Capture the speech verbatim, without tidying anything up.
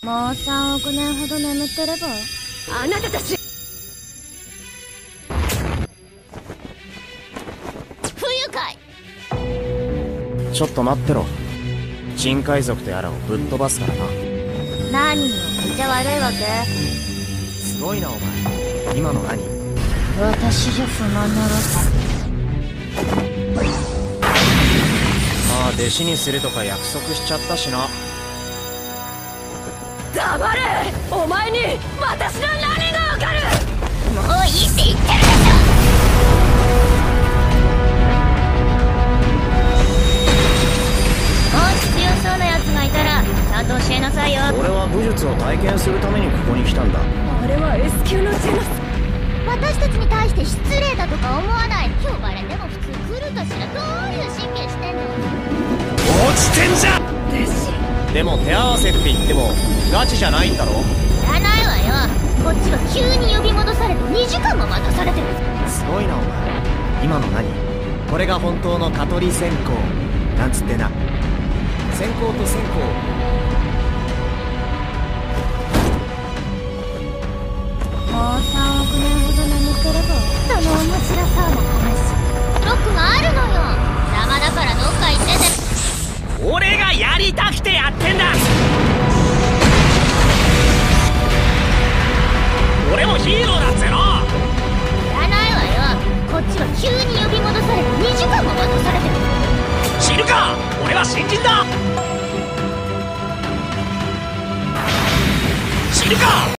もうさんおくねんほど眠ってれば。 あなたたち不愉快。 ちょっと待ってろ。新海賊とやらをぶっ飛ばすからな。 何よ、めっちゃ悪いわけ？ すごいなお前。今の何？ 私じゃ不満なら。 まあ弟子にするとか約束しちゃったしな。 黙れ！お前に私の何がわかる！ もういいって言ってるでしょ。もし強そうなやつがいたらちゃんと教えなさいよ。 俺は武術を体験するためにここに来たんだ。 あれは S 級のジェノス。 私たちに対して失礼だとか思わない。今日バレでも普通来るかしら。どういう神経してんの？ 落ちてんじゃん。 弟子でも手合わせって言ってもガチじゃないんだろ？ いらないわよ。こっちは急に呼び戻されてにじかんも待たされてる。 すごいなお前。今の何？これが本当の蚊取り線香なんつってな。線香と線香。 もうさんおくねんほど眠ってれば。その面白そうな話ロックがあるのよ。邪魔だからどっか行ってて。 俺がやりたくてやってんだ。俺もヒーローだっつうの。 いらないわよ。こっちは急に呼び戻されてにじかんも待たされてる。 知るか。俺は新人だ。知るか。